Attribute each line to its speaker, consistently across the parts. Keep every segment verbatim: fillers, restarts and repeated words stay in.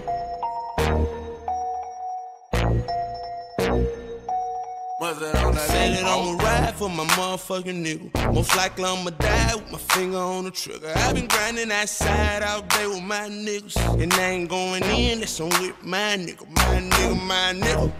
Speaker 1: Said that I'ma ride for my motherfucking nigga. Most likely I'ma die with my finger on the trigger. I been grinding outside all day with my niggas, and I ain't going in, that's on with my nigga. My nigga, my nigga.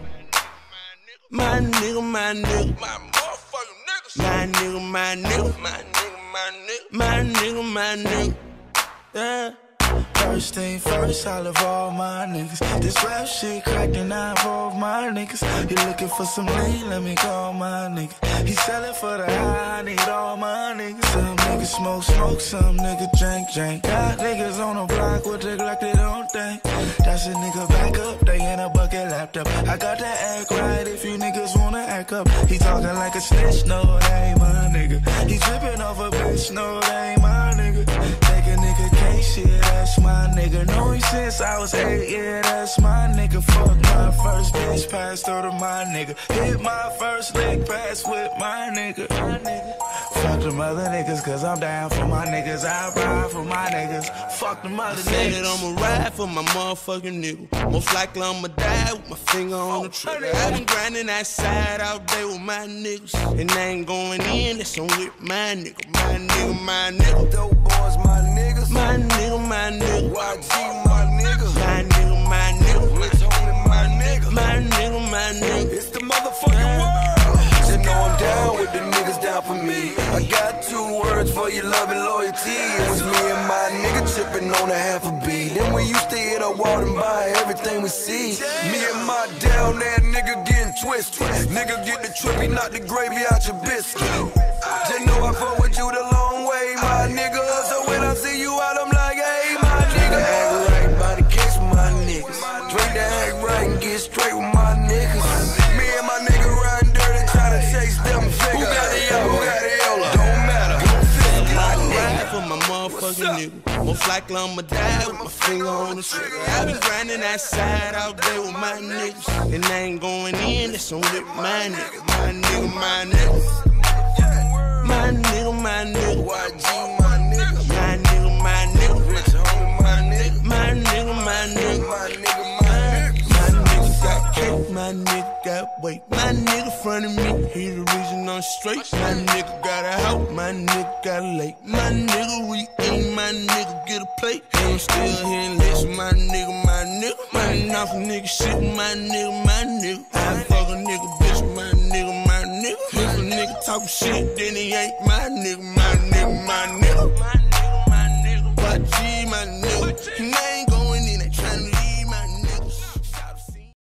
Speaker 1: My nigga, my nigga. My motherfucking niggas. My nigga, my nigga. My nigga, my nigga. My nigga, my nigga. Yeah.
Speaker 2: First thing first, I love all my niggas. This rap shit cracking, I involve my niggas. You looking for some lean, let me call my nigga. He sellin' for the high, I need all my niggas. Some niggas smoke, smoke, some niggas drink, drink. Got niggas on the block with the Glock, they don't think. That's a nigga back up, they in a bucket laptop. I got to act right if you niggas wanna act up. He talking like a snitch, no, that ain't my nigga. He trippin' off a bitch, no, that ain't my nigga. Take a nigga case, shit, that's my nigga. Know him since I was eight, yeah, that's my nigga. Fuck my first bitch, passed through to my nigga. Hit my first lick, pass with my nigga. My nigga. Fuck them other niggas, cause I'm down for my niggas. I ride for my niggas. Fuck them other niggas.
Speaker 1: Said that I'ma ride for my motherfucking nigga. Most likely I'ma die with my finger on the trigger. I been grinding outside all day with my niggas, and I ain't going in, that's on with my nigga. My nigga, my nigga.
Speaker 3: Dope boys, my niggas.
Speaker 1: My nigga, my nigga.
Speaker 3: Y G, my nigga.
Speaker 1: My nigga, my nigga.
Speaker 3: Rich homie, my nigga.
Speaker 1: My nigga, my nigga.
Speaker 3: It's the motherfucking world. Just know I'm down with the niggas down for me. I got two words for your love and loyalty. It was me and my nigga tripping on a half a beat. Then we used to hit a wall and buy everything we see. Me and my down there nigga getting twisted. Nigga get the trippy, knock the gravy out your biscuit. Just know I fuck with you the long way, my nigga. So when I see you out, I'm like, hey, my nigga. Act right by the case with my niggas. Drink the act right and get straight with my niggas. Me and my nigga riding dirty, trying to chase them figures. Who got the yellow? Who got the yellow? Don't matter.
Speaker 1: I ride for my motherfucking nigga. Most likely I'ma die with my finger on the trigger. I been grinding outside all day with my niggas, and I ain't going in, that's on with my nigga. My nigga, my nigga. My nigga, my nigga.
Speaker 3: Y G, my nigga.
Speaker 1: My nigga, my nigga.
Speaker 3: Rich homie, my nigga.
Speaker 1: My nigga, my nigga.
Speaker 3: My nigga, my nigga.
Speaker 1: My nigga got cake, my nigga got weight. My nigga front of me, he the reason I'm straight. My nigga got a house, my nigga got a lake. My nigga we eat, my nigga get a plate. And I'm still here and listen, my nigga, my nigga. Man, off a nigga shit, my nigga, my nigga. I fuck a nigga bitch, my nigga, my nigga. If a nigga talk shit, then he ain't my nigga, my